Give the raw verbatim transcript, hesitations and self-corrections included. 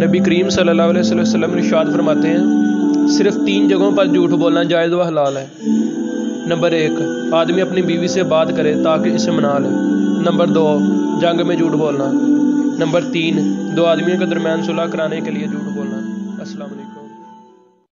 नबी करीम सल्लल्लाहु अलैहि वसल्लम इरशाद फरमाते हैं, सिर्फ तीन जगहों पर झूठ बोलना जायज़ व हलाल है। नंबर एक, आदमी अपनी बीवी से बात करे ताकि इसे मना ले। नंबर दो, जंग में झूठ बोलना। नंबर तीन, दो आदमियों के दरमियान सुलह कराने के लिए झूठ बोलना। अस्सलाम वालेकुम।